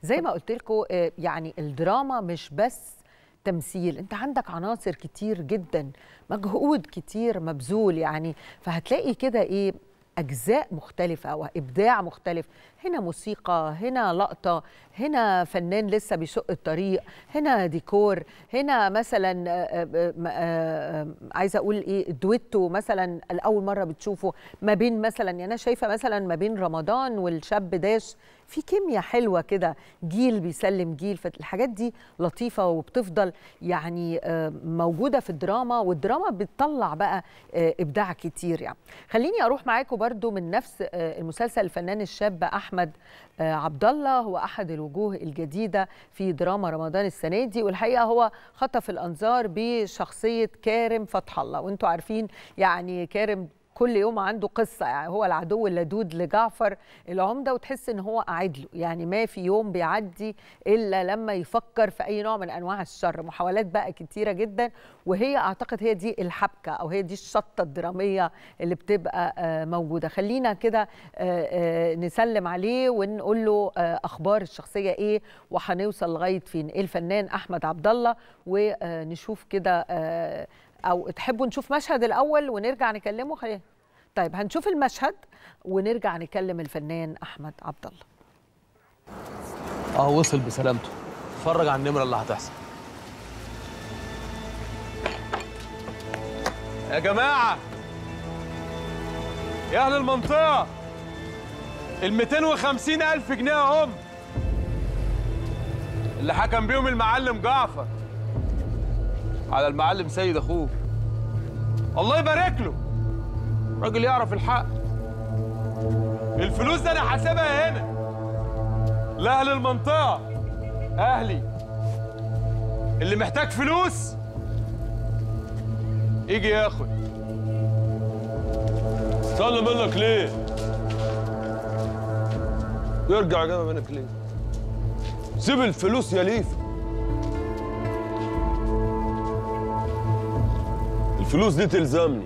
زي ما قلت لكم يعني الدراما مش بس تمثيل، انت عندك عناصر كتير جدا، مجهود كتير مبذول يعني، فهتلاقي كده ايه أجزاء مختلفة وإبداع مختلف. هنا موسيقى، هنا لقطة، هنا فنان لسه بيشق الطريق، هنا ديكور، هنا مثلا عايزة أقول إيه دويتو مثلا الأول مرة بتشوفه ما بين مثلا، يعني أنا شايفة مثلا ما بين رمضان والشاب داش في كيمياء حلوة كده، جيل بيسلم جيل، فالحاجات دي لطيفة وبتفضل يعني موجودة في الدراما، والدراما بتطلع بقى إبداع كتير يعني. خليني أروح معاكم برضو من نفس المسلسل، الفنان الشاب أحمد عبد الله هو أحد الوجوه الجديدة في دراما رمضان السنة دي، والحقيقة هو خطف الأنظار بشخصية كارم فتح الله، وانتوا عارفين يعني كارم كل يوم عنده قصة، يعني هو العدو اللدود لجعفر العمدة، وتحس ان هو قاعد له، يعني ما في يوم بيعدي الا لما يفكر في اي نوع من انواع الشر، محاولات بقى كتيرة جدا، وهي اعتقد هي دي الحبكة او هي دي الشطة الدرامية اللي بتبقى موجودة. خلينا كده نسلم عليه ونقول له اخبار الشخصية ايه وهنوصل لغاية فين. الفنان احمد عبد الله، ونشوف كده او تحبوا نشوف مشهد الاول ونرجع نكلمه؟ خلينا طيب هنشوف المشهد ونرجع نكلم الفنان احمد عبد الله. وصل بسلامته، اتفرج على النمره اللي هتحصل. يا جماعه يا اهل المنطقه، ال 250,000 جنيه اهم اللي حكم بيهم المعلم جعفر على المعلم سيد اخوه، الله يبارك له، راجل يعرف الحق. الفلوس ده انا حاسبها هنا لاهل المنطقه، اهلي اللي محتاج فلوس يجي ياخد. استنى منك ليه؟ يرجع جنب منك ليه؟ سيب الفلوس يا ليف، الفلوس دي تلزمني.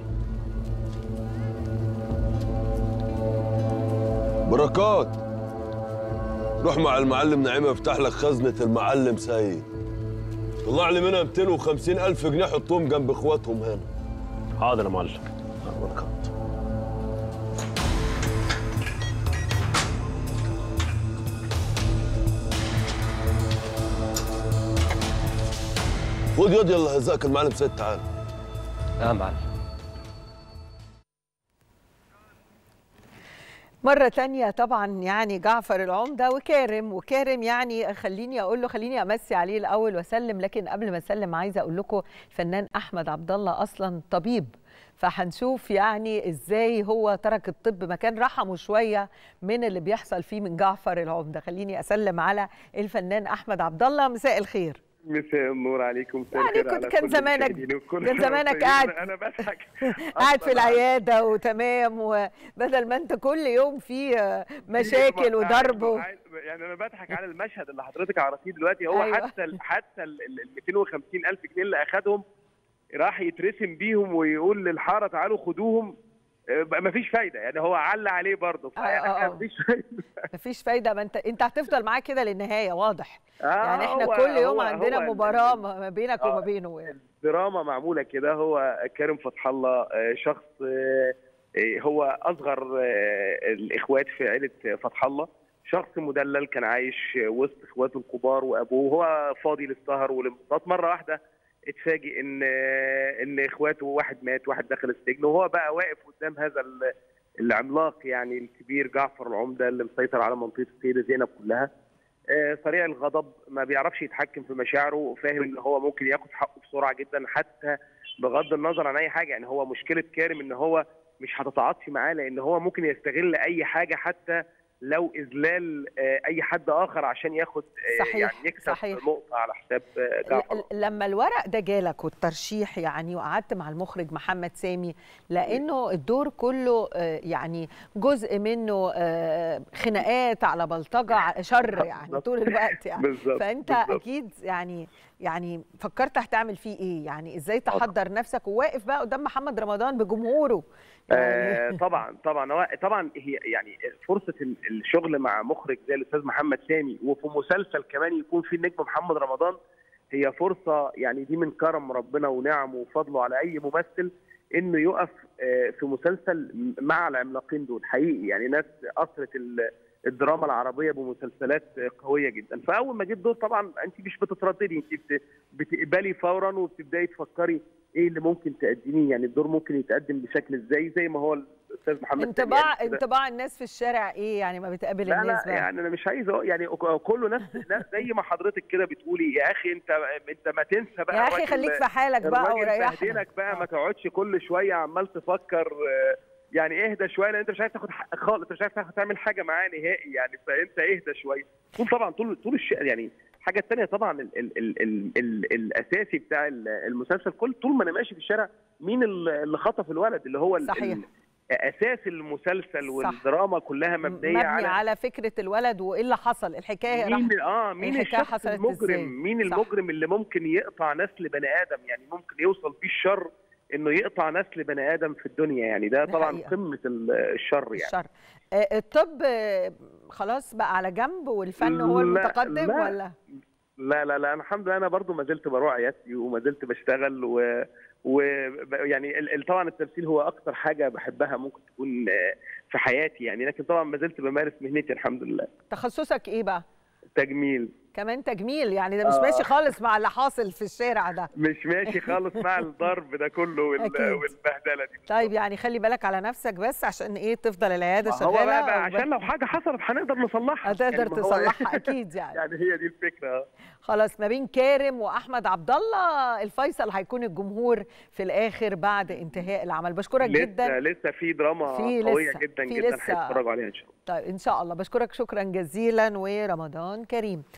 بركات، روح مع المعلم نعيم يفتح لك خزنة المعلم سيد، طلع لي منها 250,000 جنيه حطهم جنب اخواتهم هنا. حاضر يا معلم. بركات. خد ياض يلا هزاك المعلم سيد، تعال. معلم. مرة تانية طبعا يعني جعفر العمدة وكارم يعني خليني أقول له، خليني أمسي عليه الأول وأسلم، لكن قبل ما أسلم عايزة أقول لكم الفنان أحمد عبد الله أصلا طبيب، فهنشوف يعني إزاي هو ترك الطب مكان رحمه شوية من اللي بيحصل فيه من جعفر العمدة. خليني أسلم على الفنان أحمد عبد الله. مساء الخير. مساء النور عليكم. يعني كان زمانك قاعد انا بضحك قاعد في العياده وتمام، وبدل ما انت كل يوم في مشاكل وضرب يعني انا بضحك على المشهد اللي حضرتك عرفتيه دلوقتي. هو أيوة. حتى ال 250,000 جنيه اللي اخدهم راح يترسم بيهم ويقول للحاره تعالوا خدوهم، مفيش فايده، يعني هو علّى عليه برضه. مفيش فايده، مفيش فايده، ما انت هتفضل معاه كده للنهايه واضح. يعني احنا كل يوم عندنا مباراه ما بينك وما بينه. الدراما معموله كده. هو كارم فتح الله شخص هو اصغر الاخوات في عيله فتح الله، شخص مدلل كان عايش وسط اخواته الكبار وابوه، وهو فاضي للسهر والانبساط. مره واحده اتفاجئ ان اخواته واحد مات واحد دخل السجن، وهو بقى واقف قدام هذا العملاق يعني الكبير جعفر العمده اللي مسيطر على منطقه السيده زينب كلها. سريع الغضب، ما بيعرفش يتحكم في مشاعره، فاهم ان هو ممكن ياخد حقه بسرعه جدا حتى بغض النظر عن اي حاجه. يعني هو مشكله كارم ان هو مش هتتعاطفي معاه، لان هو ممكن يستغل اي حاجه حتى لو اذلال اي حد اخر عشان ياخد يعني يكسب نقطه على حساب جعفر. لما الورق ده جالك والترشيح يعني، وقعدت مع المخرج محمد سامي، لانه الدور كله يعني جزء منه خناقات على بلطجه شر يعني طول الوقت يعني. بالزبط. فانت اكيد يعني فكرت هتعمل فيه ايه؟ يعني ازاي تحضر نفسك وواقف بقى قدام محمد رمضان بجمهوره؟ طبعا هي يعني فرصه الشغل مع مخرج زي الاستاذ محمد سامي، وفي مسلسل كمان يكون فيه النجم محمد رمضان، هي فرصه يعني دي من كرم ربنا ونعمه وفضله على اي ممثل انه يقف في مسلسل مع العملاقين دول. حقيقي يعني ناس اثرت الدراما العربيه بمسلسلات قويه جدا. فاول ما جيت دور طبعا انت مش بتترددي، انت بتقبلي فورا وبتبداي تفكري ايه اللي ممكن تقدميه، يعني الدور ممكن يتقدم بشكل ازاي، زي ما هو الاستاذ محمد. انطباع الناس في الشارع ايه يعني ما بتقابل لا الناس لا بقى؟ يعني انا مش عايز يعني كله ناس زي ما حضرتك كده بتقولي يا اخي انت ما تنسى بقى يا اخي خليك في حالك بقى وريحنا بقى، ما تقعدش كل شويه عمال تفكر، يعني اهدى شويه، لان انت مش عايز تاخد حق خالص، انت مش عايز تعمل حاجه معاه نهائي يعني، فانت اهدى شويه. طول الشيء يعني. الحاجه الثانيه طبعا ال الاساسي بتاع المسلسل، طول ما انا ماشي في الشارع مين اللي خطف الولد، اللي هو صحيح. اساس المسلسل والدراما كلها مبنيه على فكره الولد وايه اللي حصل، الحكايه مين الشخص المجرم، مين المجرم اللي ممكن يقطع نسل بني ادم، يعني ممكن يوصل بيه الشر انه يقطع نسل بني ادم في الدنيا، يعني ده طبعا قمه الشر يعني. الشر. الطب خلاص بقى على جنب والفن هو المتقدم ولا؟ لا لا لا، الحمد لله انا برضو ما زلت بروح عيادتي وما زلت بشتغل يعني طبعا التمثيل هو اكتر حاجه بحبها ممكن تكون في حياتي يعني، لكن طبعا ما زلت بمارس مهنتي الحمد لله. تخصصك ايه بقى؟ تجميل. كمان تجميل، يعني ده مش ماشي خالص مع اللي حاصل في الشارع ده. مش ماشي خالص مع الضرب ده كله والبهدله دي. طيب يعني خلي بالك على نفسك بس عشان ايه تفضل العياده شغاله. هو بقى عشان لو حاجه حصلت هنقدر نصلحها. هتقدر يعني تصلحها اكيد يعني. يعني هي دي الفكره. خلاص ما بين كارم واحمد عبد الله الفيصل هيكون الجمهور في الاخر بعد انتهاء العمل. بشكرك جدا. لسه في دراما قويه جدا جدا هيتفرجوا عليها ان شاء الله. طيب ان شاء الله. بشكرك شكرا جزيلا ورمضان كريم.